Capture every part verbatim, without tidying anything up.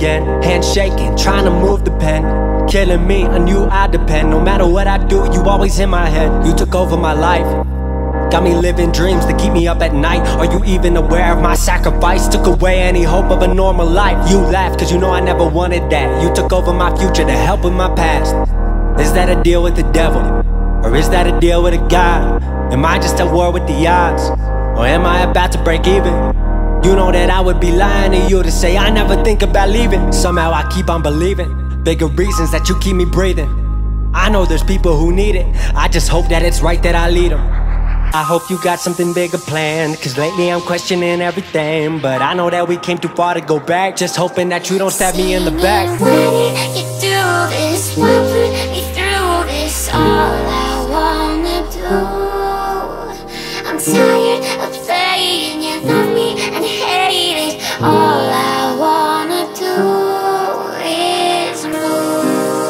again. Hand shaking, trying to move the pen. Killing me, I knew I'd depend. No matter what I do, you always in my head. You took over my life, got me living dreams that keep me up at night. Are you even aware of my sacrifice? Took away any hope of a normal life. You laughed cause you know I never wanted that. You took over my future to help with my past. Is that a deal with the devil? Or is that a deal with a God? Am I just at war with the odds? Or am I about to break even? You know that I would be lying to you to say I never think about leaving. Somehow I keep on believing. Bigger reasons that you keep me breathing. I know there's people who need it. I just hope that it's right that I lead them. I hope you got something bigger planned, cause lately I'm questioning everything. But I know that we came too far to go back. Just hoping that you don't stab me in the back. When you do this, why put me through this? All I wanna do, I'm tired of playing. You love me and hate it. All I wanna do is move.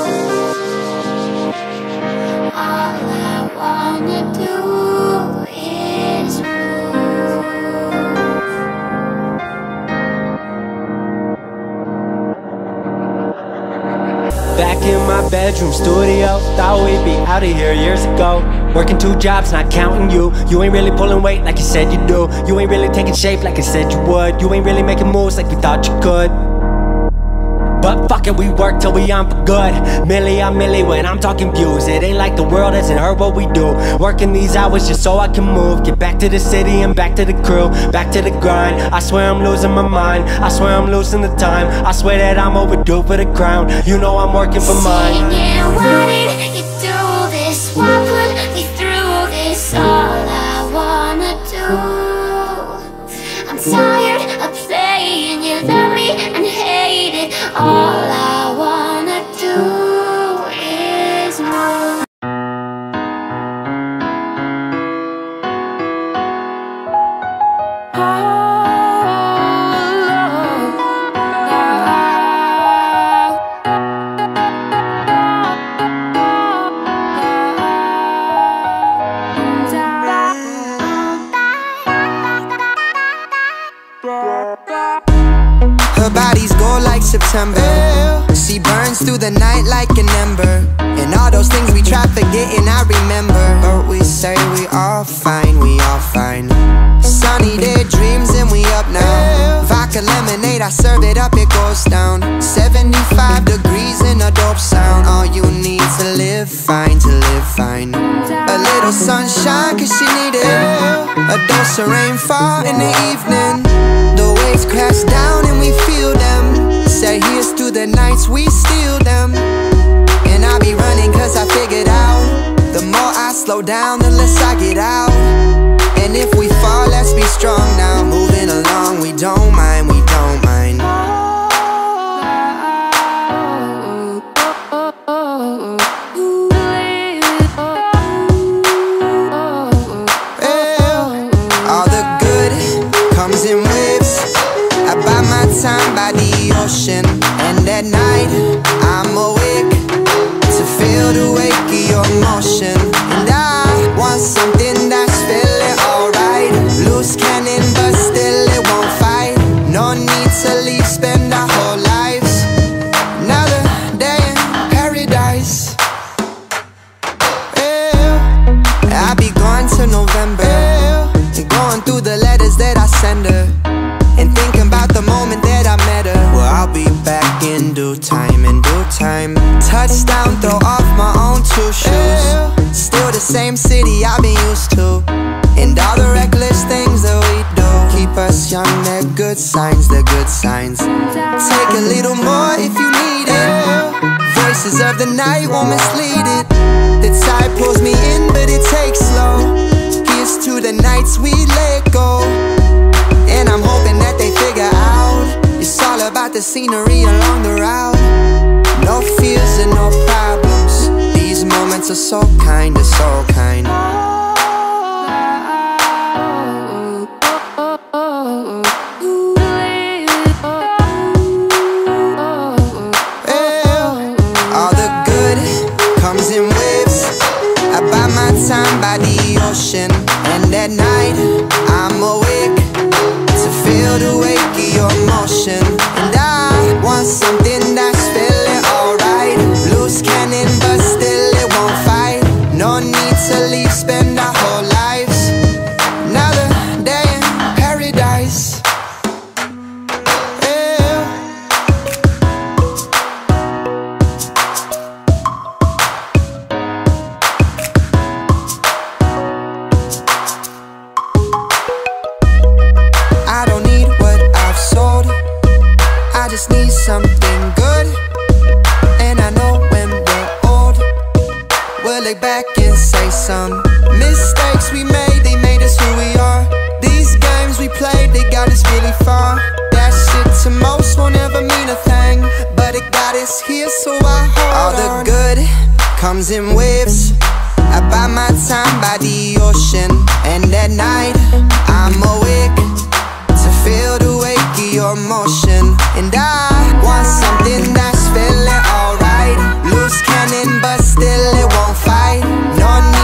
All I wanna do is move. Back in my bedroom studio, thought we'd be out of here years ago. Working two jobs, not counting you. You ain't really pulling weight like you said you do. You ain't really taking shape like you said you would. You ain't really making moves like we thought you could. But fuck it, we work till we on for good. Milli on milli when I'm talking views. It ain't like the world hasn't heard what we do. Working these hours just so I can move. Get back to the city and back to the crew. Back to the grind, I swear I'm losing my mind. I swear I'm losing the time. I swear that I'm overdue for the crown. You know I'm working for mine. Singing, why did you do this? Why put me through this? All I wanna do, I'm tired of playing. You love me and hate it. All I wanna do is move. Her body's gold like September. She burns through the night like an ember. And all those things we try forgetting, I remember. But we say we all fine, we all fine. Sunny day dreams and we up now. Vodka lemonade, I serve it up, it goes down. Seventy-five degrees in a dope sound. All you need to live fine, to live fine. A little sunshine cause she need it. A dose of rainfall in the evening. The waves crash down and we feel them. Say here's to the nights we steal them. And I be running cause I figured out, the more I slow down, the less I get out. And if we fall, let's be strong now. Moving along, we don't mind, we don't mind. All the good comes in waves. I buy my time by the ocean. And at night, I'm awake to feel the wake of your motion. And I want something that's feeling alright. Loose cannon, but still it won't fight. No need to leave, spend our whole lives. Another day in paradise. Yeah. I'll be gone till November. And going through the letters that I send her. And thinking about the moment that I met her. Well, I'll be back in due time, in due time. Touchdown, throw off my own two shoes. Still the same city I've been used to. And all the reckless things that we do keep us young, they're good signs, they're good signs. Take a little more if you need it. Voices of the night won't mislead it. The tide pulls me in, but it takes slow. Here's to the nights we let go. And I'm hoping that they figure out it's all about the scenery along the route. No fears and no problems. These moments are so kind, they're so kind. All the good comes in waves. I buy my time by the ocean. And at night, I'm awake to feel the wake of your motion. And I want so I hold All the on. Good comes in waves. I buy my time by the ocean, and at night I'm awake to feel the wake of your motion. And I want something that's feeling alright. Loose cannon, but still it won't fight. No need.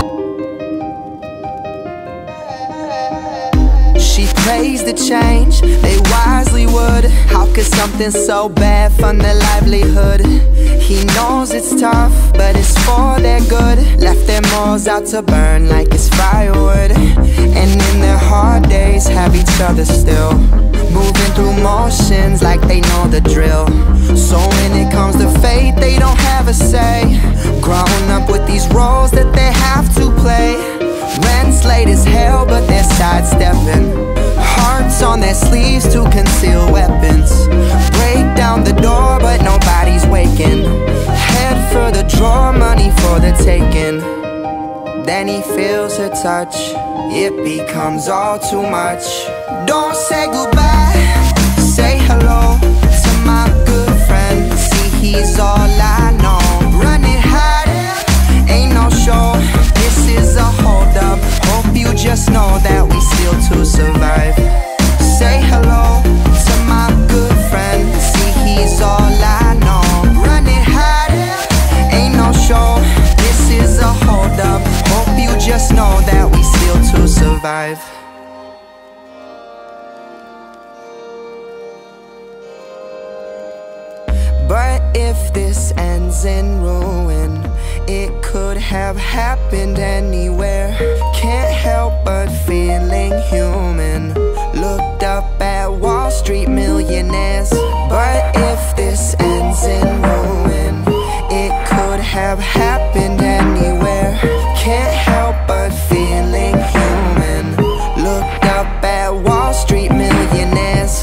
She prays the change, they wisely would. How could something so bad fund their livelihood? He knows it's tough, but it's for their good. Left their morals out to burn like it's firewood. And in their hard days have each other still, moving through motions like they know the drill. So when it comes to fate, they don't have a say. Grown up with these roles that they have to play. Rent's late as hell, but they're sidestepping. Hearts on their sleeves to conceal weapons. Break down the door, but nobody's waking. Head for the drawer, money for the taking. Then he feels her touch, it becomes all too much. Don't say goodbye, say hello to my good friend. See, he's all I know. Running hard, ain't no show. This is a hold up. Hope you just know that we still to survive. Say hello to my good friend. See, he's all I know. Running hard, ain't no show. This is a hold up. Hope you just know that we still to survive. But if this ends in ruin, it could have happened anywhere. Can't help but feeling human. Looked up at Wall Street millionaires. But if this ends in ruin, it could have happened anywhere. Can't help but feeling human. Looked up at Wall Street millionaires.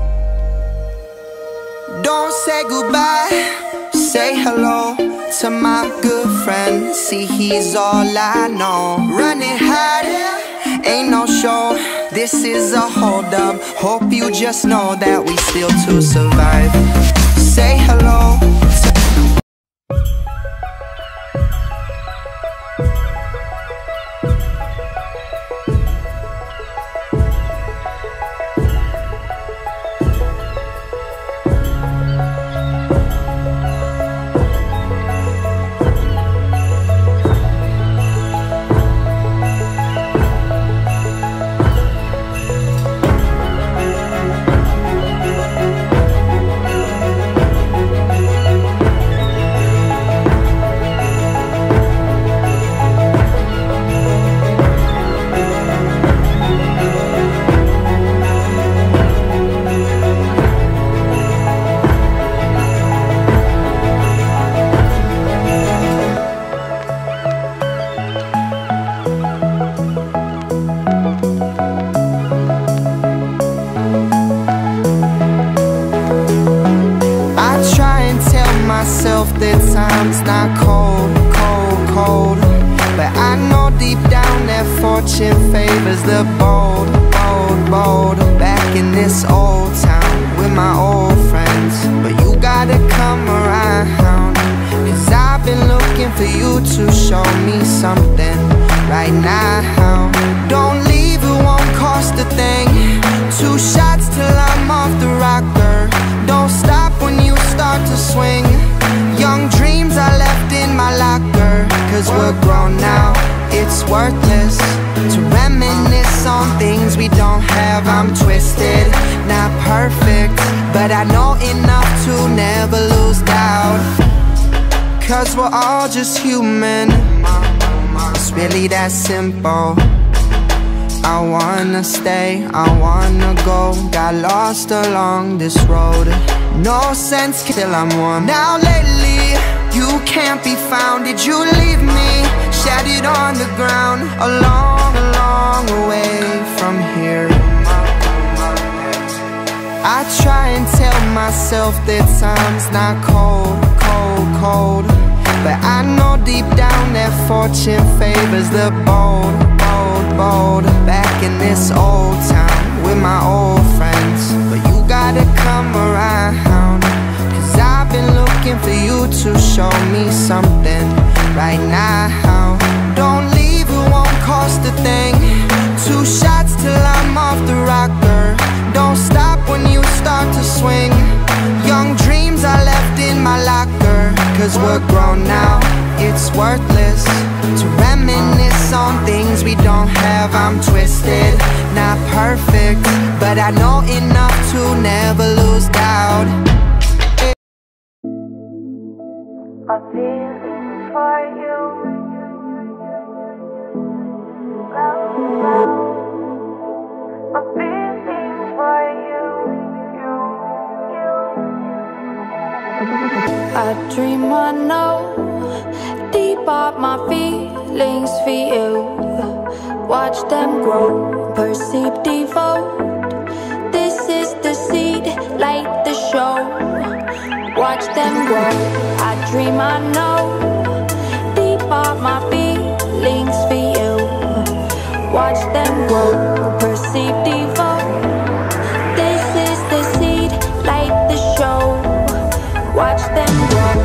Don't say goodbye, say hello to my good friend. See, he's all I know. Running hard, ain't no show. This is a hold up. Hope you just know that we still to survive. Say hello to that time's not cold, cold, cold. But I know deep down that fortune favors the bold, bold, bold. Back in this old town with my old friends. But you gotta come around, cause I've been looking for you to show me something right now. Don't leave, it won't cost a thing. Two shots till I'm off the rocker. Don't stop when you start to swing. Young dreams are left in my locker. Cause we're grown now, it's worthless to reminisce on things we don't have. I'm twisted, not perfect, but I know enough to never lose doubt. Cause we're all just human, it's really that simple. I wanna stay, I wanna go. Got lost along this road, no sense till I'm warm. Now lately, you can't be found. Did you leave me shattered on the ground? A long, a long way from here. I try and tell myself that time's not cold, cold, cold. But I know deep down that fortune favors the bold, bold, bold. Back in this old town with my old friends. But you gotta come around, cause I've been looking waiting for you to show me something right now. Don't leave, it won't cost a thing. Two shots till I'm off the rocker. Don't stop when you start to swing. Young dreams I left in my locker. Cause we're grown now, it's worthless to reminisce on things we don't have. I'm twisted, not perfect, but I know enough to never lose doubt. My feelings for you, love, love. My feelings for you, you, you. I dream I know deep up my feelings for you. Watch them grow, perceive, devote. This is the seed, light the show. Watch them grow. I dream I know deep up my feelings for you. Watch them grow, perceive, devote. This is the seed, light the show. Watch them grow.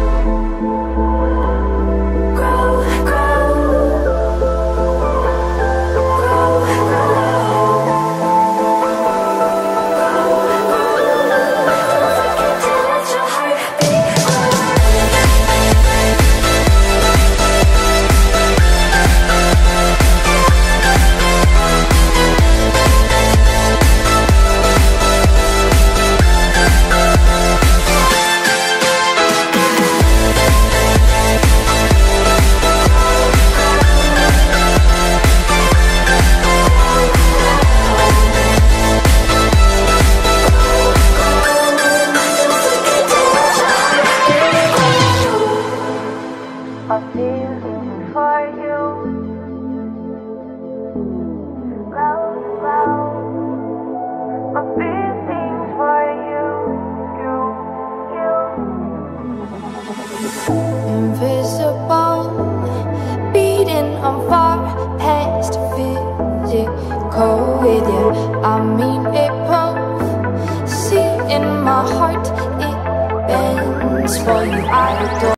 My feelings for you, love, love. My feelings for you, you, you. Invisible, beating on far past physical with you. I mean it both. See in my heart, it bends for you. I adore.